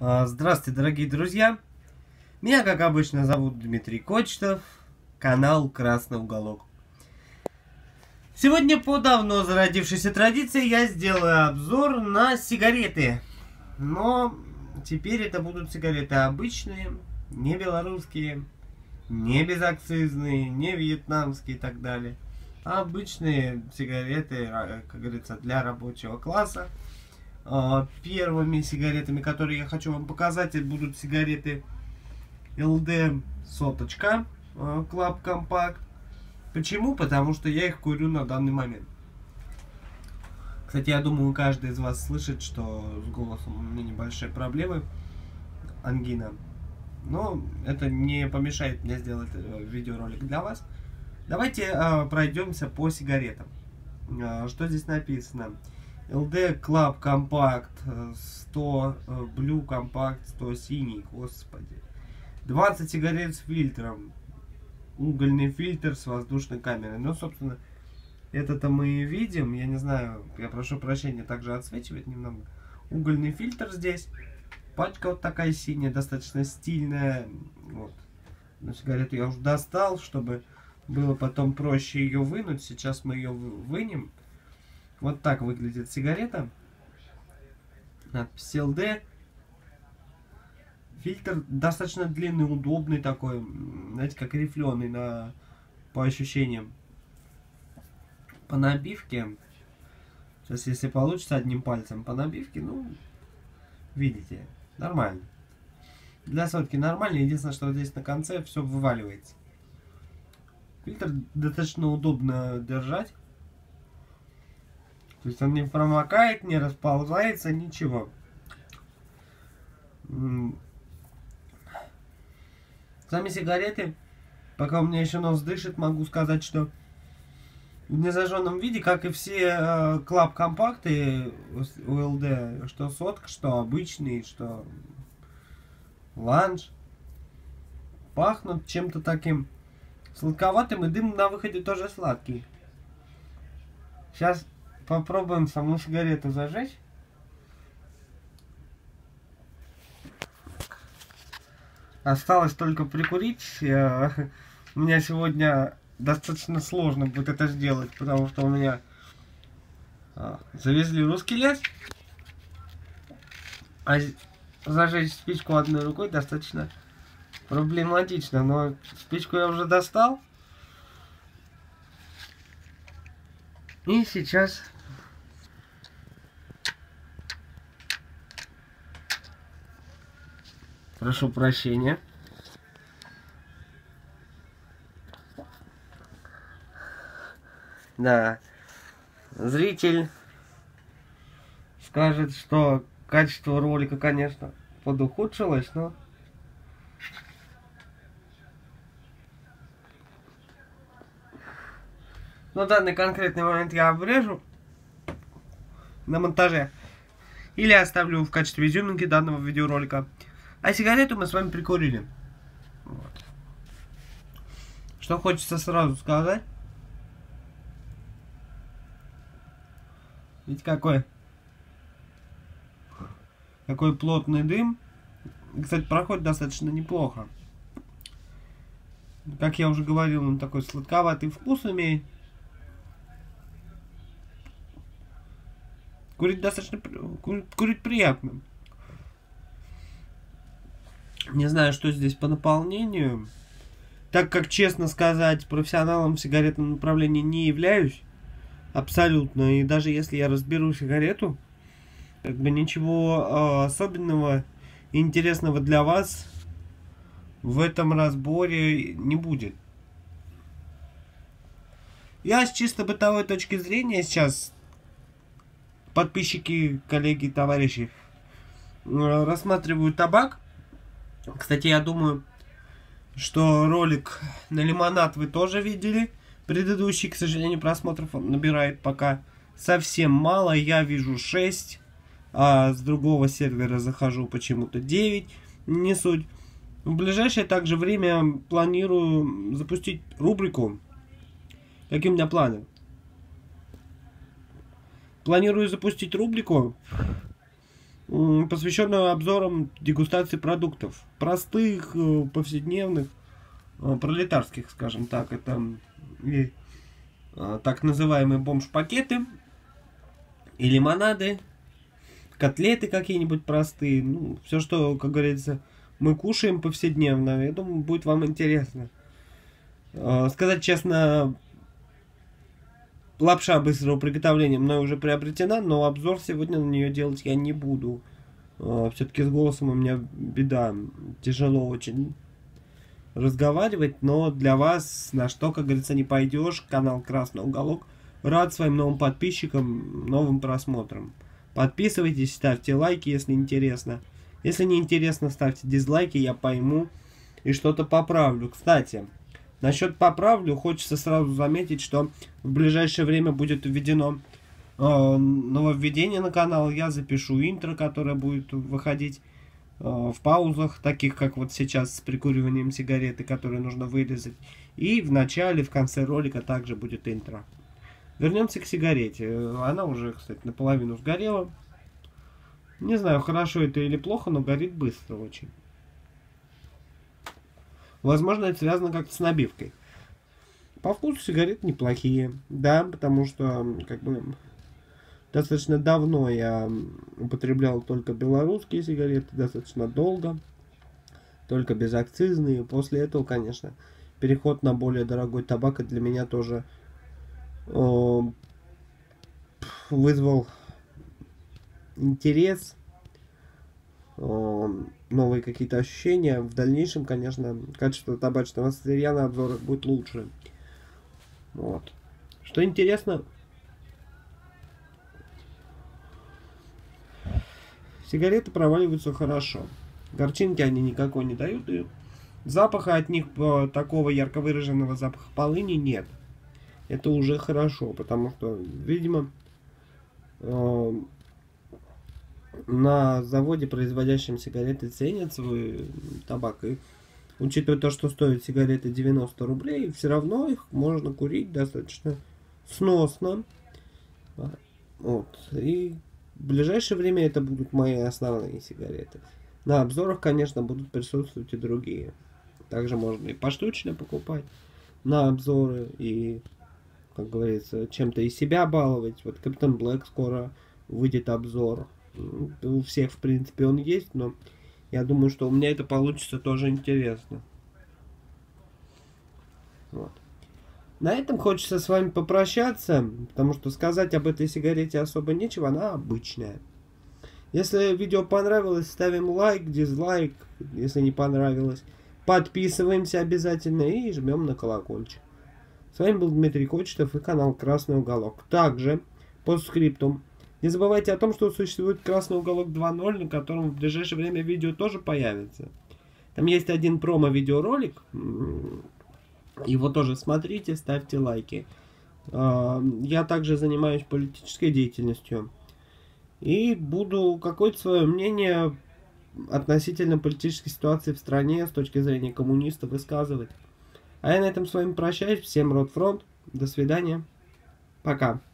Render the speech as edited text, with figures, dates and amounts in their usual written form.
Здравствуйте, дорогие друзья! Меня, как обычно, зовут Дмитрий Кочетов, канал Красный Уголок. Сегодня, по давно зародившейся традиции, я сделаю обзор на сигареты. Но теперь это будут сигареты обычные, не белорусские, не безакцизные, не вьетнамские и так далее. А обычные сигареты, как говорится, для рабочего класса. Первыми сигаретами, которые я хочу вам показать, это будут сигареты LD соточка Club Compact. Почему? Потому что я их курю на данный момент. Кстати, я думаю, каждый из вас слышит, что с голосом у меня небольшие проблемы, ангина. Но это не помешает мне сделать видеоролик для вас. Давайте пройдемся по сигаретам. Что здесь написано? LD Club Compact 100, Blue Compact 100 синий, господи. 20 сигарет с фильтром. Угольный фильтр с воздушной камерой. Ну, собственно, это-то мы и видим. Я не знаю, я прошу прощения, также отсвечивает немного. Угольный фильтр здесь. Пачка вот такая синяя, достаточно стильная. Вот. Но сигарету я уже достал, чтобы было потом проще ее вынуть. Сейчас мы ее вынем. Вот так выглядит сигарета. Надпись LD. Фильтр достаточно длинный, удобный такой. Знаете, как рифленый по ощущениям. По набивке. Сейчас, если получится одним пальцем по набивке, ну, видите, нормально. Для сотки нормально. Единственное, что вот здесь на конце все вываливается. Фильтр достаточно удобно держать. То есть он не промокает, не расползается, ничего. Сами сигареты, пока у меня еще нос дышит, могу сказать, что в незажженном виде, как и все Club компакты ULD, что сотка, что обычные, что ланж, пахнут чем-то таким сладковатым, и дым на выходе тоже сладкий. Сейчас попробуем саму сигарету зажечь. Осталось только прикурить. У меня сегодня достаточно сложно будет это сделать, потому что у меня завезли русский лес. А зажечь спичку одной рукой достаточно проблематично. Но спичку я уже достал. И сейчас прошу прощения. Да. Зритель скажет, что качество ролика, конечно, подухудшилось, но на данный конкретный момент я обрежу на монтаже или оставлю в качестве изюминки данного видеоролика. А сигарету мы с вами прикурили. Вот. Что хочется сразу сказать. Видите, какой плотный дым. Кстати, проходит достаточно неплохо. Как я уже говорил, он такой сладковатый вкус имеет. Курить достаточно... Курить приятно. Не знаю, что здесь по наполнению. Так как, честно сказать, профессионалом в сигаретном направлении не являюсь. Абсолютно. И даже если я разберу сигарету, как бы ничего особенного и интересного для вас в этом разборе не будет. Я с чисто бытовой точки зрения сейчас, подписчики, коллеги, товарищи, рассматриваю табак. Кстати, я думаю, что ролик на лимонад вы тоже видели. Предыдущий, к сожалению, просмотров он набирает пока совсем мало. Я вижу 6, а с другого сервера захожу почему-то 9. Не суть. В ближайшее также время планирую запустить рубрику. Какие у меня планы? Планирую запустить рубрику посвященную обзорам дегустации продуктов. Простых, повседневных, пролетарских, скажем так. Это и так называемые бомж-пакеты, и лимонады, котлеты какие-нибудь простые. Ну, все, что, как говорится, мы кушаем повседневно. Я думаю, будет вам интересно. Сказать честно, лапша быстрого приготовления мной уже приобретена, но обзор сегодня на нее делать я не буду. Все-таки с голосом у меня беда. Тяжело очень разговаривать, но для вас на что, как говорится, не пойдешь. Канал Красный Уголок рад своим новым подписчикам, новым просмотрам. Подписывайтесь, ставьте лайки, если интересно. Если не интересно, ставьте дизлайки, я пойму и что-то поправлю. Кстати, насчет поправлю, хочется сразу заметить, что в ближайшее время будет введено нововведение на канал. Я запишу интро, которое будет выходить в паузах, таких как вот сейчас с прикуриванием сигареты, которые нужно вырезать. И в начале, в конце ролика также будет интро. Вернемся к сигарете. Она уже, кстати, наполовину сгорела. Не знаю, хорошо это или плохо, но горит быстро очень. Возможно, это связано как-то с набивкой. По вкусу сигареты неплохие. Да, потому что, как бы, достаточно давно я употреблял только белорусские сигареты, достаточно долго. Только безакцизные. После этого, конечно, переход на более дорогой табак для меня тоже вызвал интерес, новые какие-то ощущения. В дальнейшем, конечно, качество табачного сырья на обзорах будет лучше. Вот. Что интересно, сигареты проваливаются хорошо. Горчинки они никакой не дают, и запаха от них, такого ярко выраженного запаха полыни, нет. Это уже хорошо, потому что, видимо, на заводе, производящем сигареты, ценят свой табак. И учитывая то, что стоят сигареты 90 рублей, все равно их можно курить достаточно сносно. Вот. И в ближайшее время это будут мои основные сигареты. На обзорах, конечно, будут присутствовать и другие. Также можно и поштучно покупать на обзоры, и, как говорится, чем-то и себя баловать. Вот Captain Black скоро выйдет обзор. У всех, в принципе, он есть, но я думаю, что у меня это получится тоже интересно. Вот. На этом хочется с вами попрощаться, потому что сказать об этой сигарете особо нечего, она обычная. Если видео понравилось, ставим лайк, дизлайк. Если не понравилось, подписываемся обязательно и жмем на колокольчик. С вами был Дмитрий Кочетов и канал Красный Уголок. Также, по скриптум, не забывайте о том, что существует Красный Уголок 2.0, на котором в ближайшее время видео тоже появится. Там есть один промо-видеоролик. Его тоже смотрите, ставьте лайки. Я также занимаюсь политической деятельностью. И буду какое-то свое мнение относительно политической ситуации в стране с точки зрения коммунистов высказывать. А я на этом с вами прощаюсь. Всем Ротфронт. До свидания. Пока.